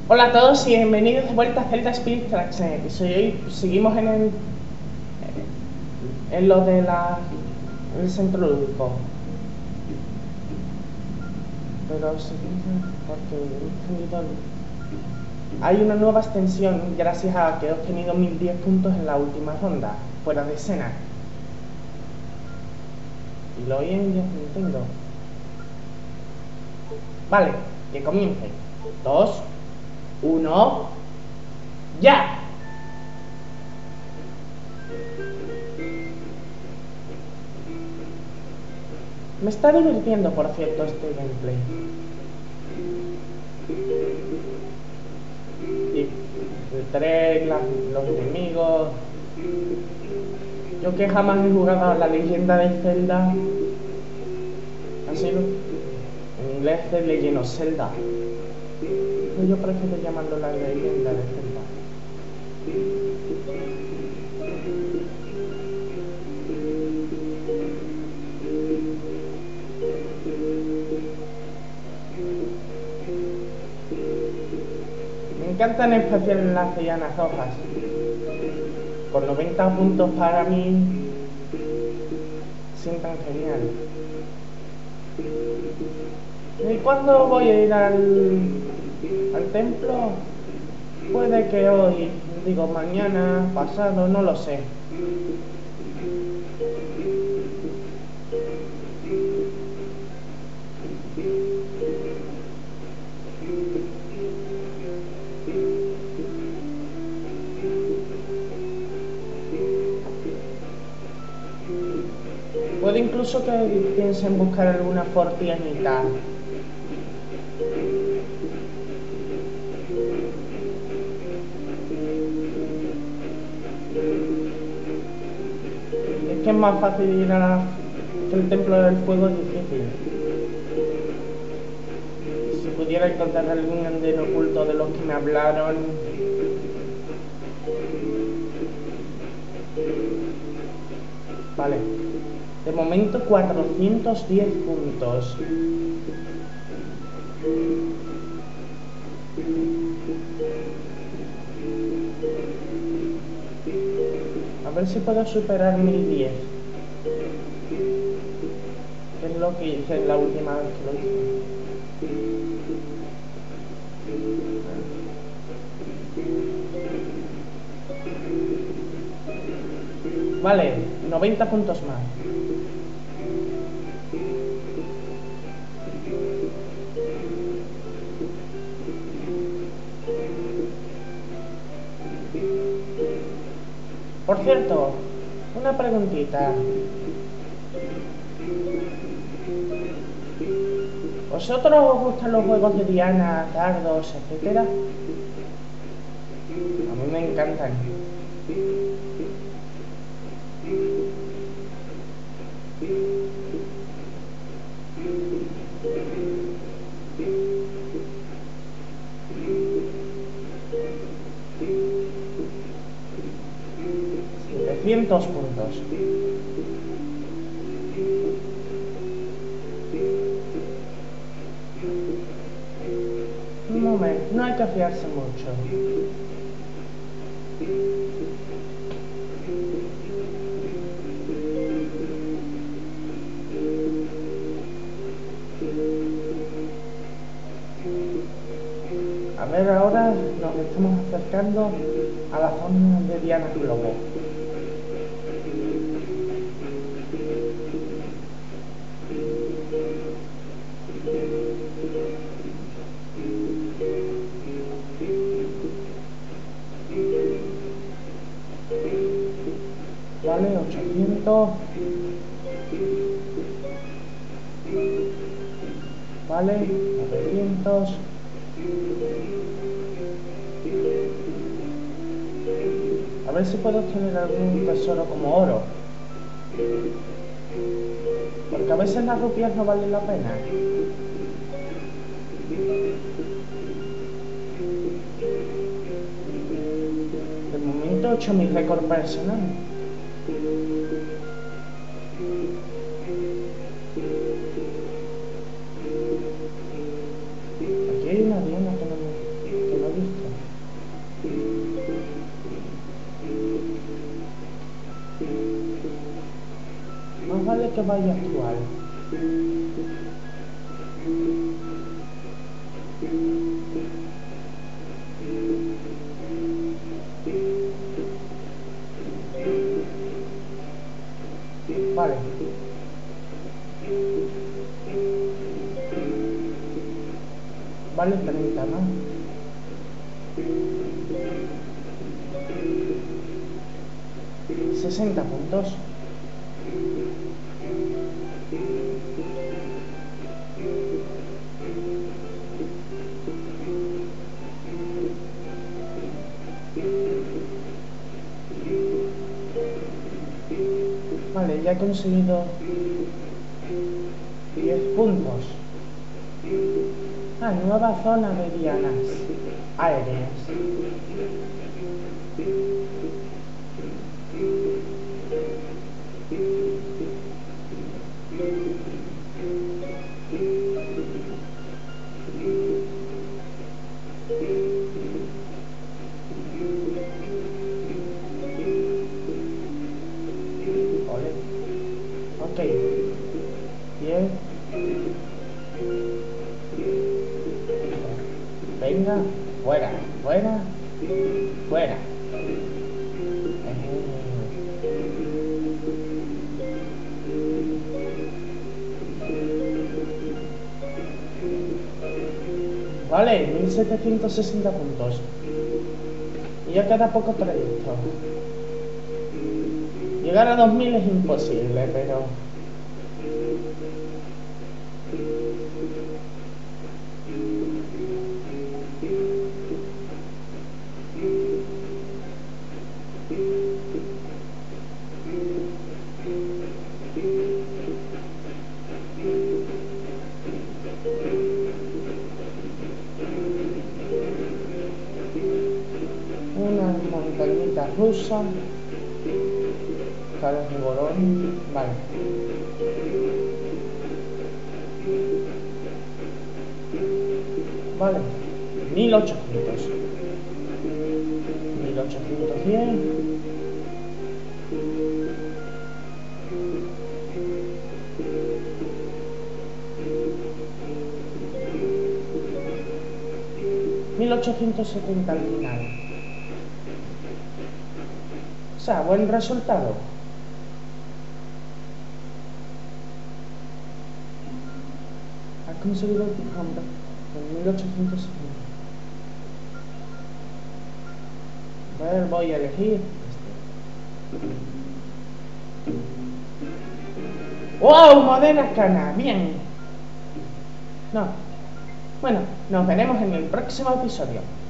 Hola a todos y bienvenidos de vuelta a Zelda Spirit Tracks. En el episodio de hoy seguimos en lo de el centro lúdico. Pero seguimos porque hay una nueva extensión gracias a que he obtenido 1010 puntos en la última ronda, fuera de escena. Y lo oí en Nintendo. Vale, que comience. 2, 1, ¡ya! Me está divirtiendo, por cierto, este gameplay. Y el los enemigos. Yo que jamás he jugado a la leyenda de Zelda. Así en inglés es Legend of Zelda. Pero yo prefiero llamarlo la leyenda de Zelda. Me encantan en especial las lianas rojas. Con 90 puntos para mí, sientan genial. ¿Y cuándo voy a ir al templo? Puede que hoy, digo mañana, pasado, no lo sé. Puede incluso que piensen buscar alguna fortianita. Es que es más fácil ir que el templo del fuego es difícil. Si pudiera encontrar algún andén oculto de los que me hablaron. Vale. De momento 410 puntos. A ver si puedo superar 1010. Que es lo que hice la última vez que lo hice. Vale, 90 puntos más. Por cierto, una preguntita. ¿Vosotros os gustan los juegos de Diana, dardos, etcétera? A mí me encantan. Puntos. Un momento, no hay que fiarse mucho. A ver, ahora nos estamos acercando a la zona de Diana Globo. Vale, 800. Vale, 900. A ver si puedo obtener algún tesoro como oro. Porque a veces las rupias no valen la pena. De momento he hecho mi récord personal. Aquí hay una diana que no de que vaya actual. Vale. Vale, 30, ¿no? $60 puntos. Vale, ya he conseguido 10 puntos. Ah, nueva zona de dianas aéreas. Ole. Ok. 10. Venga, fuera, fuera, fuera. Vale, 1760 puntos. Y ya queda poco trayecto. Llegar a 2000 es imposible, pero... una montañita rusa. Caras de bolón. Vale. Vale. 1800. 1810. $1870 al final. O sea, buen resultado. Has conseguido el Tijamba con 1870. A ver, voy a elegir este. ¡Wow! Modena Cana. Bien. No. Bueno, nos veremos en el próximo episodio.